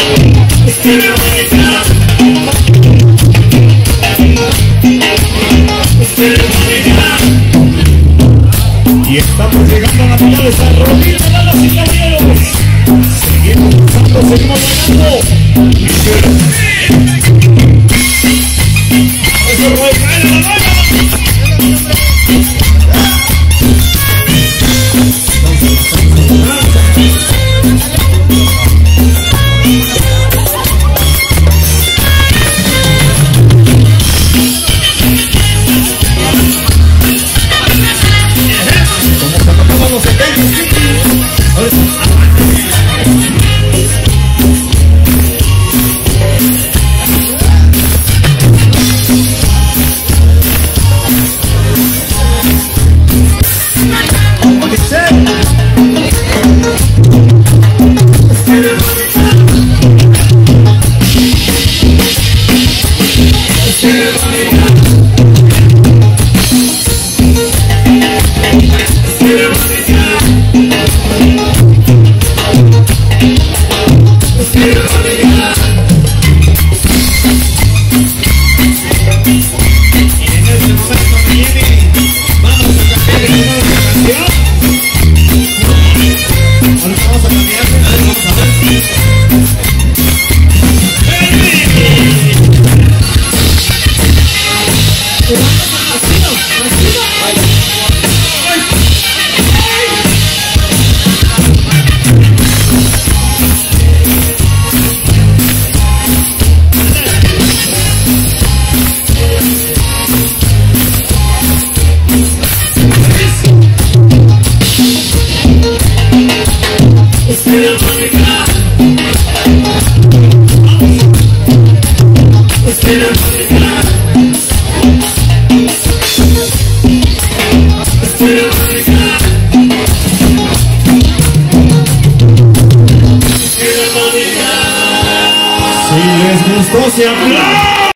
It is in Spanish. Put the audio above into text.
Y estamos llegando a la mitad de esta rodilla, damas y caballeros. Seguimos luchando, seguimos bailando. Eso es Roy, ¡cae la baila! Si les gustó, se aplaude.